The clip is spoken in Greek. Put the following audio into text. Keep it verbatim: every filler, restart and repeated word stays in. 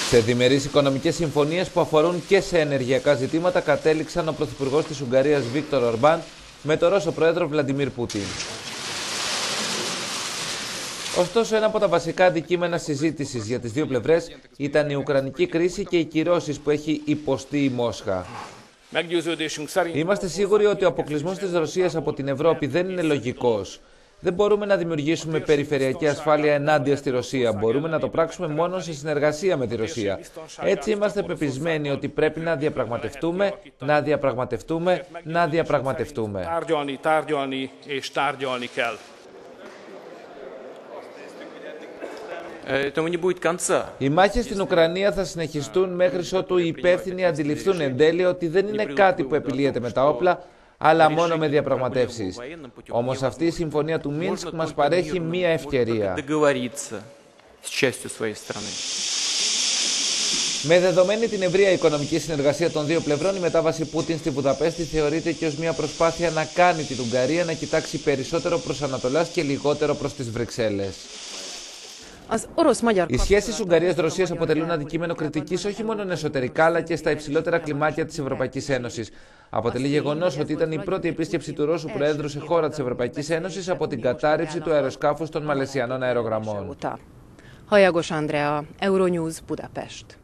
Σε διμερείς οικονομικές συμφωνίες που αφορούν και σε ενεργειακά ζητήματα κατέληξαν ο Πρωθυπουργός της Ουγγαρίας Βίκτορ Ορμπάν με τον Ρώσο Πρόεδρο Βλαντιμίρ Πούτιν. Ωστόσο, ένα από τα βασικά αντικείμενα συζήτησης για τις δύο πλευρές ήταν η Ουκρανική κρίση και οι κυρώσεις που έχει υποστεί η Μόσχα. Είμαστε σίγουροι ότι ο αποκλεισμός της Ρωσίας από την Ευρώπη δεν είναι λογικός. Δεν μπορούμε να δημιουργήσουμε περιφερειακή ασφάλεια ενάντια στη Ρωσία. Μπορούμε να το πράξουμε μόνο σε συνεργασία με τη Ρωσία. Έτσι είμαστε πεπισμένοι ότι πρέπει να διαπραγματευτούμε, να διαπραγματευτούμε, να διαπραγματευτούμε. Οι μάχες στην Ουκρανία θα συνεχιστούν μέχρι ότου οι υπεύθυνοι αντιληφθούν εν τέλει ότι δεν είναι κάτι που επιλύεται με τα όπλα, αλλά μόνο με διαπραγματεύσεις. Όμως αυτή η συμφωνία του Μίνσκ μας παρέχει μία ευκαιρία. Με δεδομένη την ευρεία οικονομική συνεργασία των δύο πλευρών, η μετάβαση Πούτιν στη Βουδαπέστη θεωρείται και ως μια προσπάθεια να κάνει την Ουγγαρία να κοιτάξει περισσότερο προς Ανατολάς και λιγότερο προς τις Βρυξέλλες. Οι σχέσεις Ουγγαρίας-Ρωσίας αποτελούν αντικείμενο κριτικής όχι μόνο εσωτερικά αλλά και στα υψηλότερα κλιμάκια της Ευρωπαϊκής Ένωσης. Αποτελεί γεγονός ότι ήταν η πρώτη επίσκεψη του Ρώσου Προέδρου σε χώρα της Ευρωπαϊκής Ένωσης από την κατάρριψη του αεροσκάφους των Μαλαισιανών αερογραμμών. Hajagos Andrea, Euronews, Budapest.